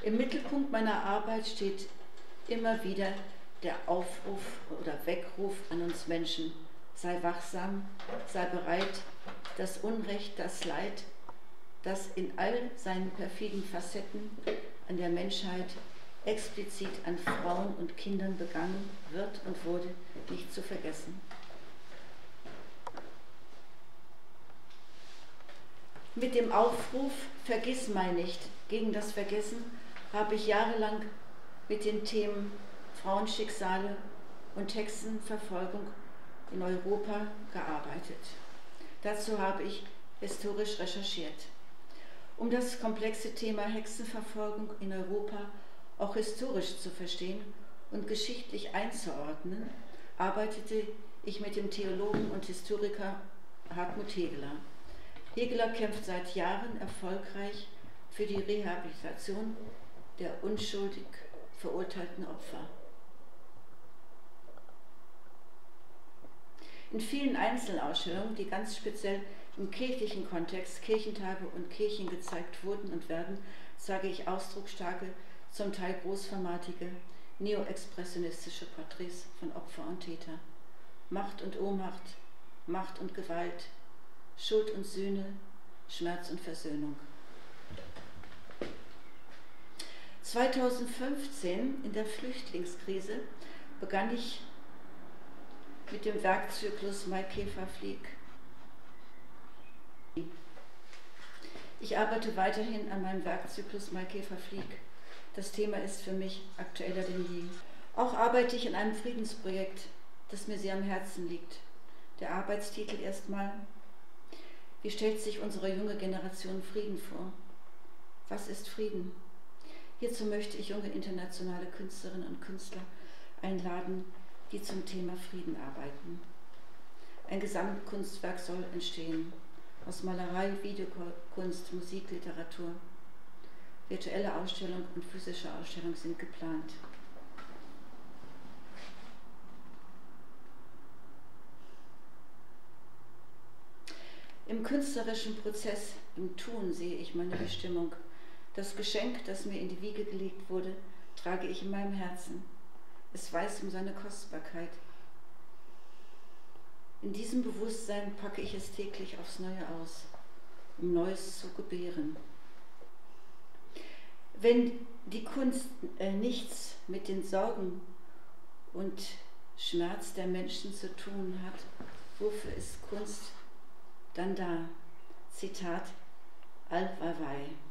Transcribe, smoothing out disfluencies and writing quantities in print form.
Im Mittelpunkt meiner Arbeit steht immer wieder der Aufruf oder Weckruf an uns Menschen: Sei wachsam, sei bereit, das Unrecht, das Leid, das in all seinen perfiden Facetten an der Menschheit, explizit an Frauen und Kindern begangen wird und wurde, nicht zu vergessen. Mit dem Aufruf Vergiss mein nicht gegen das Vergessen habe ich jahrelang mit den Themen Frauenschicksale und Hexenverfolgung in Europa gearbeitet. Dazu habe ich historisch recherchiert. Um das komplexe Thema Hexenverfolgung in Europa auch historisch zu verstehen und geschichtlich einzuordnen, arbeitete ich mit dem Theologen und Historiker Hartmut Hegeler. Hegeler kämpft seit Jahren erfolgreich für die Rehabilitation der unschuldig verurteilten Opfer. In vielen Einzelausstellungen, die ganz speziell im kirchlichen Kontext, Kirchentage und Kirchen gezeigt wurden und werden, zeige ich ausdrucksstarke, zum Teil großformatige, neoexpressionistische Porträts von Opfer und Täter. Macht und Ohnmacht, Macht und Gewalt, Schuld und Sühne, Schmerz und Versöhnung. 2015, in der Flüchtlingskrise, begann ich mit dem Werkzyklus Maikäfer Flieg. Ich arbeite weiterhin an meinem Werkzyklus Maikäfer Flieg. Das Thema ist für mich aktueller denn je. Auch arbeite ich an einem Friedensprojekt, das mir sehr am Herzen liegt. Der Arbeitstitel erstmal: Wie stellt sich unsere junge Generation Frieden vor? Was ist Frieden? Hierzu möchte ich junge internationale Künstlerinnen und Künstler einladen, die zum Thema Frieden arbeiten. Ein Gesamtkunstwerk soll entstehen, aus Malerei, Videokunst, Musik, Literatur. Virtuelle Ausstellung und physische Ausstellung sind geplant. Im künstlerischen Prozess, im Tun sehe ich meine Bestimmung. Das Geschenk, das mir in die Wiege gelegt wurde, trage ich in meinem Herzen. Es weiß um seine Kostbarkeit. In diesem Bewusstsein packe ich es täglich aufs Neue aus, um Neues zu gebären. Wenn die Kunst nichts mit den Sorgen und Schmerz der Menschen zu tun hat, wofür ist Kunst dann da? Zitat Al-Wawai.